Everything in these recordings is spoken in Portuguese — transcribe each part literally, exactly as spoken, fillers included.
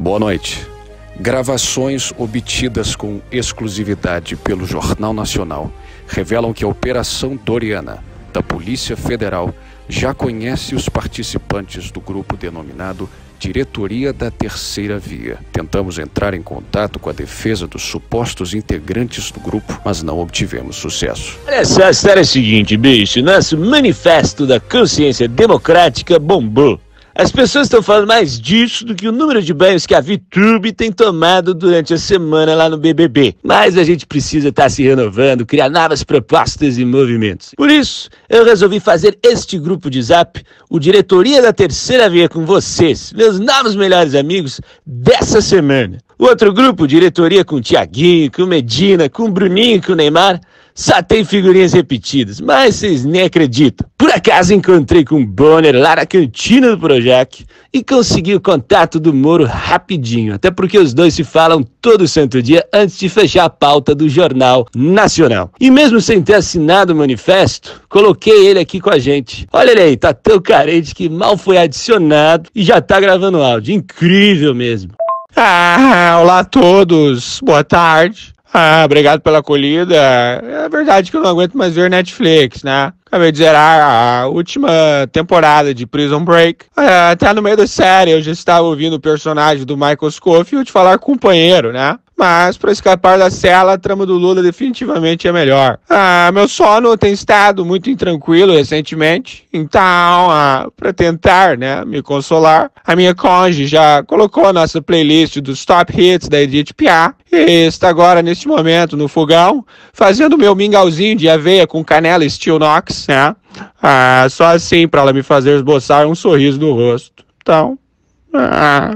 Boa noite. Gravações obtidas com exclusividade pelo Jornal Nacional revelam que a Operação Doriana da Polícia Federal já conhece os participantes do grupo denominado Diretoria da Terceira Via. Tentamos entrar em contato com a defesa dos supostos integrantes do grupo, mas não obtivemos sucesso. Olha só, a história é a seguinte, bicho. Nosso manifesto da consciência democrática bombou. As pessoas estão falando mais disso do que o número de banhos que a VTube tem tomado durante a semana lá no B B B. Mas a gente precisa estar se renovando, criar novas propostas e movimentos. Por isso, eu resolvi fazer este grupo de zap, o Diretoria da Terceira Via, com vocês, meus novos melhores amigos dessa semana. O outro grupo, Diretoria com o Thiaguinho, com o Medina, com o Bruninho e com o Neymar, só tem figurinhas repetidas, mas vocês nem acreditam. Por acaso encontrei com o Bonner lá na cantina do Projac e consegui o contato do Moro rapidinho, até porque os dois se falam todo santo dia antes de fechar a pauta do Jornal Nacional. E mesmo sem ter assinado o manifesto, coloquei ele aqui com a gente. Olha ele aí, tá tão carente que mal foi adicionado e já tá gravando áudio. Incrível mesmo. Ah, olá a todos, boa tarde. Ah, obrigado pela acolhida. É verdade que eu não aguento mais ver Netflix, né? Acabei de zerar a última temporada de Prison Break. É, até no meio da série eu já estava ouvindo o personagem do Michael Scofield falar companheiro, né? Mas, para escapar da cela, a trama do Lula definitivamente é melhor. Ah, meu sono tem estado muito intranquilo recentemente. Então, ah, para tentar, né, me consolar, a minha cônjuge já colocou a nossa playlist dos Top Hits da Edith Piaf e está agora, neste momento, no fogão, fazendo o meu mingauzinho de aveia com canela Steel Knox, né? Ah, só assim para ela me fazer esboçar um sorriso no rosto. Então, ah...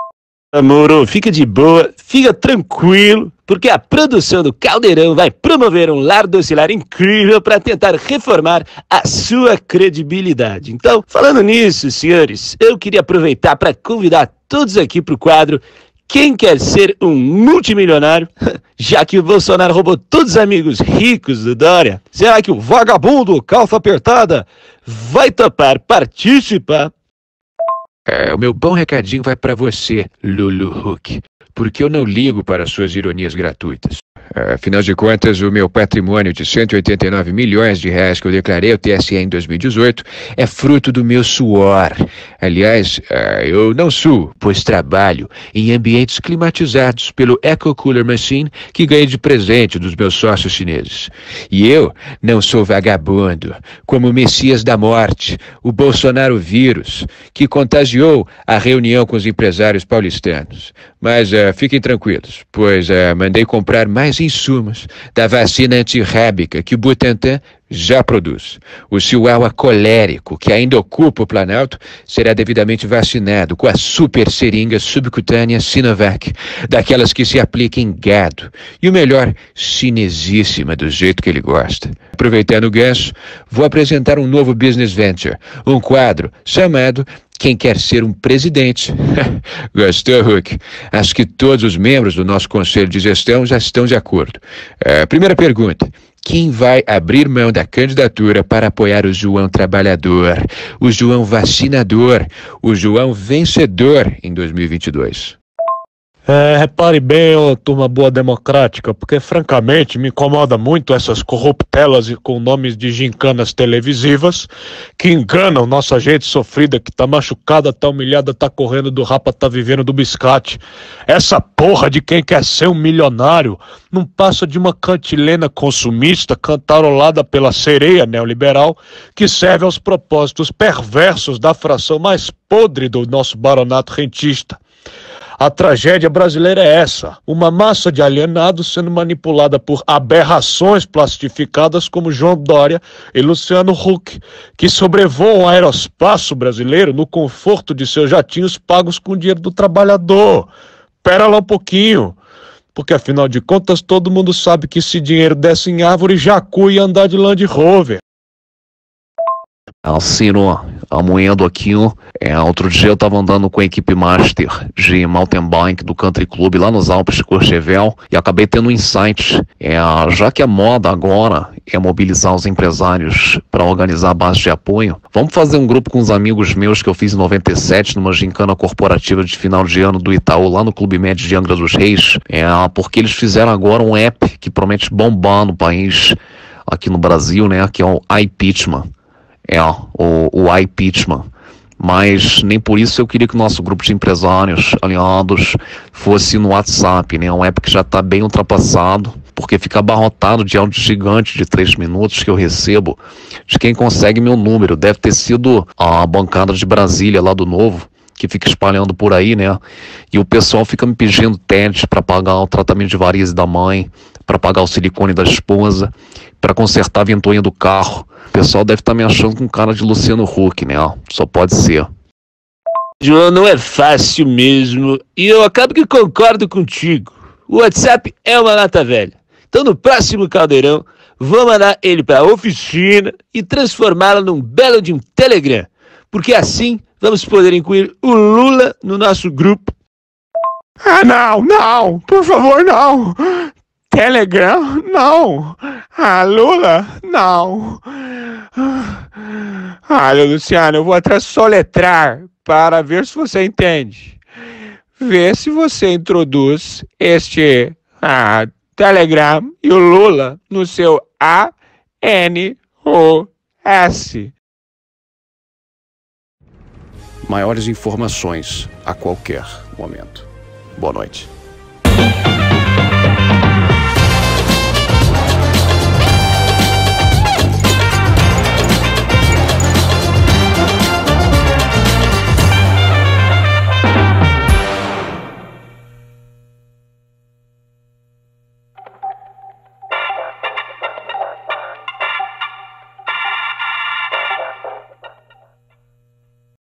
Moro, fica de boa, fica tranquilo, porque a produção do Caldeirão vai promover um lar docilar incrível para tentar reformar a sua credibilidade. Então, falando nisso, senhores, eu queria aproveitar para convidar todos aqui para o quadro Quem Quer Ser um Multimilionário? Já que o Bolsonaro roubou todos os amigos ricos do Dória, será que o vagabundo calça apertada vai topar participar? É, o meu bom recadinho vai para você, Lulu Huck, porque eu não ligo para suas ironias gratuitas. Afinal de contas, o meu patrimônio de cento e oitenta e nove milhões de reais que eu declarei ao T S E em dois mil e dezoito é fruto do meu suor. Aliás, eu não suo, pois trabalho em ambientes climatizados pelo Eco Cooler Machine que ganhei de presente dos meus sócios chineses. E eu não sou vagabundo, como o Messias da Morte, o Bolsonaro vírus, que contagiou a reunião com os empresários paulistanos. Mas uh, fiquem tranquilos, pois uh, mandei comprar mais insumos da vacina antirrábica que o Butantan já produz. O chihuahua colérico, que ainda ocupa o Planalto, será devidamente vacinado com a super seringa subcutânea Sinovac, daquelas que se aplica em gado. E o melhor, chinesíssima, do jeito que ele gosta. Aproveitando o gancho, vou apresentar um novo business venture, um quadro chamado Quem Quer Ser um Presidente. Gostou, Huck? Acho que todos os membros do nosso Conselho de Gestão já estão de acordo. Uh, primeira pergunta. Quem vai abrir mão da candidatura para apoiar o João Trabalhador, o João Vacinador, o João Vencedor em dois mil e vinte e dois? É, repare bem, ô, turma boa democrática, porque francamente me incomoda muito essas corruptelas com nomes de gincanas televisivas que enganam nossa gente sofrida, que tá machucada, tá humilhada, tá correndo do rapa, tá vivendo do biscate. Essa porra de quem quer ser um milionário não passa de uma cantilena consumista cantarolada pela sereia neoliberal que serve aos propósitos perversos da fração mais podre do nosso baronato rentista. A tragédia brasileira é essa, uma massa de alienados sendo manipulada por aberrações plastificadas como João Dória e Luciano Huck, que sobrevoam o aeroespaço brasileiro no conforto de seus jatinhos pagos com o dinheiro do trabalhador. Pera lá um pouquinho, porque afinal de contas todo mundo sabe que esse dinheiro desce em árvore, jacu e andar de Land Rover. Alcino, amoendo aqui, é, outro dia eu tava andando com a equipe master de mountain bike do Country Club lá nos Alpes de Courchevel e acabei tendo um insight, é, já que a moda agora é mobilizar os empresários para organizar a base de apoio. Vamos fazer um grupo com os amigos meus que eu fiz em noventa e sete, numa gincana corporativa de final de ano do Itaú, lá no Clube Med de Angra dos Reis, é, porque eles fizeram agora um app que promete bombar no país, aqui no Brasil, né, que é o iPitchman. É, o, o iPitchman. Mas nem por isso eu queria que o nosso grupo de empresários aliados fosse no WhatsApp, né? Um app que já está bem ultrapassado, porque fica abarrotado de áudio gigante de três minutos que eu recebo de quem consegue meu número. Deve ter sido a bancada de Brasília lá do Novo, que fica espalhando por aí, né? E o pessoal fica me pedindo T E D para pagar o tratamento de varizes da mãe, para pagar o silicone da esposa, para consertar a ventoinha do carro. O pessoal deve estar me achando com cara de Luciano Huck, né? Só pode ser. João, não é fácil mesmo, e eu acabo que concordo contigo. O WhatsApp é uma lata velha. Então no próximo caldeirão, vou mandar ele para a oficina e transformá-lo num belo de um Telegram. Porque assim vamos poder incluir o Lula no nosso grupo. Ah, não, não, por favor, não. Telegram, não. Ah, Lula, não. Ah, Luciano, eu vou até soletrar para ver se você entende. Vê se você introduz este ah, Telegram e o Lula no seu A N O S. Maiores informações a qualquer momento. Boa noite.